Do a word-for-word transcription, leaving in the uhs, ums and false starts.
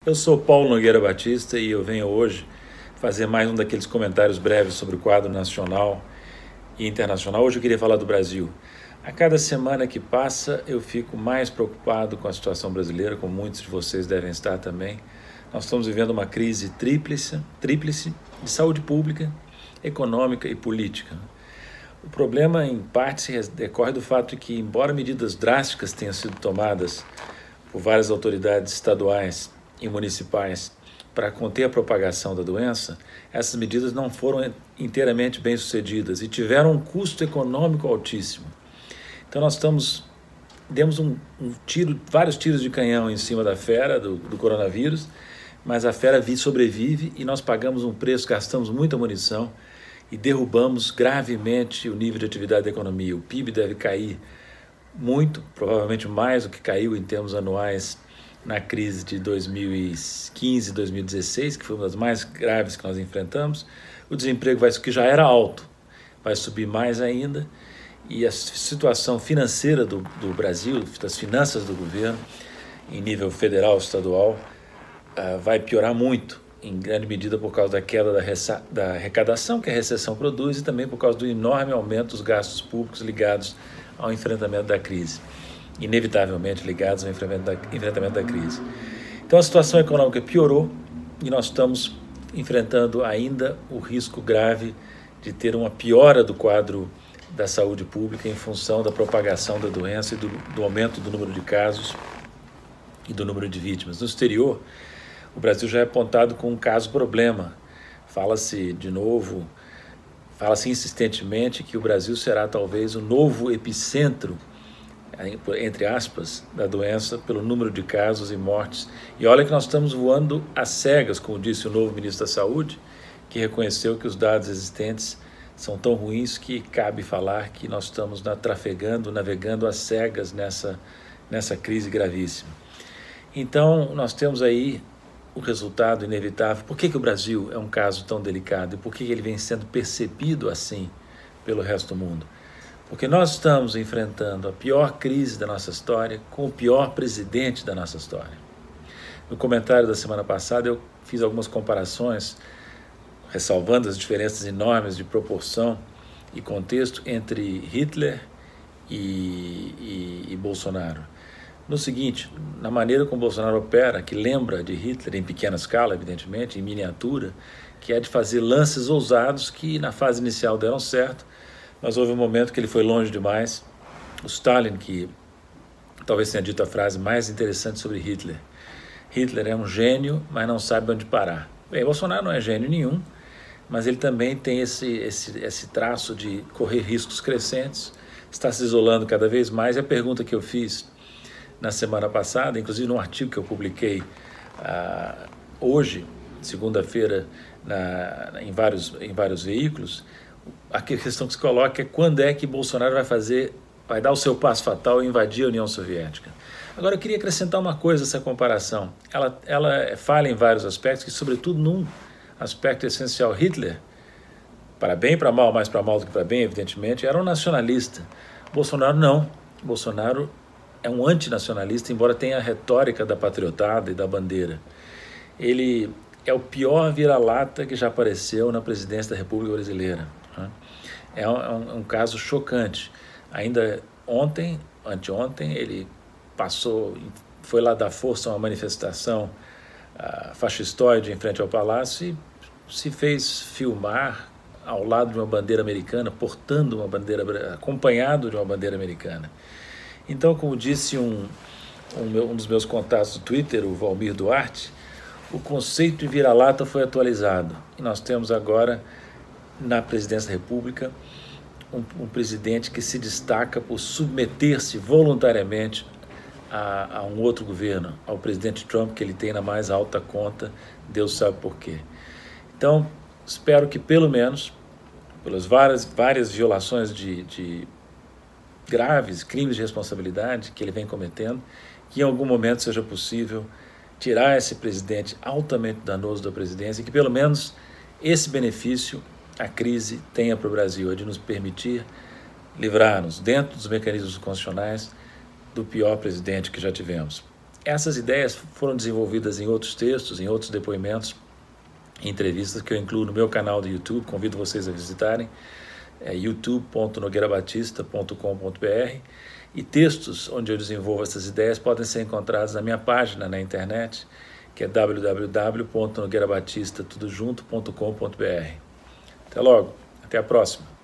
Eu sou Paulo Nogueira Batista e eu venho hoje fazer mais um daqueles comentários breves sobre o quadro nacional e internacional. Hoje eu queria falar do Brasil. A cada semana que passa eu fico mais preocupado com a situação brasileira, como muitos de vocês devem estar também. Nós estamos vivendo uma crise tríplice, tríplice de saúde pública, econômica e política. O problema, em parte, decorre do fato de que, embora medidas drásticas tenham sido tomadas por várias autoridades estaduais e municipais para conter a propagação da doença, essas medidas não foram inteiramente bem-sucedidas e tiveram um custo econômico altíssimo. Então nós estamos, demos um, um tiro, vários tiros de canhão em cima da fera do, do coronavírus, mas a fera sobrevive e nós pagamos um preço, gastamos muita munição e derrubamos gravemente o nível de atividade da economia. O P I B deve cair muito, provavelmente mais do que caiu em termos anuais na crise de dois mil e quinze, dois mil e dezesseis, que foi uma das mais graves que nós enfrentamos. O desemprego, vai, que já era alto, vai subir mais ainda, e a situação financeira do, do Brasil, das finanças do governo, em nível federal, estadual, uh, vai piorar muito, em grande medida por causa da queda da, da arrecadação que a recessão produz e também por causa do enorme aumento dos gastos públicos ligados ao enfrentamento da crise. Inevitavelmente ligados ao enfrentamento da, enfrentamento da crise. Então a situação econômica piorou e nós estamos enfrentando ainda o risco grave de ter uma piora do quadro da saúde pública em função da propagação da doença e do, do aumento do número de casos e do número de vítimas. No exterior, o Brasil já é apontado com um caso-problema. Fala-se de novo, fala-se insistentemente que o Brasil será talvez o novo epicentro, entre aspas, da doença pelo número de casos e mortes. E olha que nós estamos voando às cegas, como disse o novo ministro da Saúde, que reconheceu que os dados existentes são tão ruins que cabe falar que nós estamos na, trafegando, navegando às cegas nessa, nessa crise gravíssima. Então, nós temos aí o resultado inevitável. Por que que o Brasil é um caso tão delicado e por que ele vem sendo percebido assim pelo resto do mundo? Porque nós estamos enfrentando a pior crise da nossa história com o pior presidente da nossa história. No comentário da semana passada eu fiz algumas comparações, ressalvando as diferenças enormes de proporção e contexto entre Hitler e, e, e Bolsonaro. No seguinte, na maneira como Bolsonaro opera, que lembra de Hitler em pequena escala, evidentemente, em miniatura, que é de fazer lances ousados que na fase inicial deram certo, mas houve um momento que ele foi longe demais. O Stalin, que talvez tenha dito a frase mais interessante sobre Hitler. Hitler é um gênio, mas não sabe onde parar. Bem, Bolsonaro não é gênio nenhum, mas ele também tem esse, esse, esse traço de correr riscos crescentes, está se isolando cada vez mais. E a pergunta que eu fiz na semana passada, inclusive num artigo que eu publiquei uh, hoje, segunda-feira, na, em, vários, em vários veículos, a questão que se coloca é quando é que Bolsonaro vai fazer, vai dar o seu passo fatal e invadir a União Soviética. Agora eu queria acrescentar uma coisa a essa comparação. Ela, ela falha em vários aspectos, que sobretudo num aspecto essencial. Hitler, para bem e para mal, mais para mal do que para bem, evidentemente, era um nacionalista. Bolsonaro não. Bolsonaro é um antinacionalista, embora tenha a retórica da patriotada e da bandeira. Ele é o pior vira-lata que já apareceu na presidência da República Brasileira. É um, é um caso chocante. Ainda ontem, anteontem, ele passou, foi lá dar força a uma manifestação uh, fascistoide em frente ao Palácio e se fez filmar ao lado de uma bandeira americana, portando uma bandeira, acompanhado de uma bandeira americana. Então, como disse um, um, meu, um dos meus contatos do Twitter, o Valmir Duarte, o conceito de vira-lata foi atualizado e nós temos agora na presidência da República um, um presidente que se destaca por submeter-se voluntariamente a, a um outro governo, ao presidente Trump, que ele tem na mais alta conta, Deus sabe por quê. Então, espero que pelo menos, pelas várias, várias violações de, de graves crimes de responsabilidade que ele vem cometendo, que em algum momento seja possível tirar esse presidente altamente danoso da presidência e que pelo menos esse benefício a crise tenha para o Brasil, é de nos permitir livrar-nos, dentro dos mecanismos constitucionais, do pior presidente que já tivemos. essas ideias foram desenvolvidas em outros textos, em outros depoimentos, em entrevistas que eu incluo no meu canal do YouTube, convido vocês a visitarem, é youtube ponto nogueira batista ponto com ponto br, e textos onde eu desenvolvo essas ideias podem ser encontrados na minha página na internet, que é w w w ponto nogueira batista tudo junto ponto com ponto br. Até logo, até a próxima.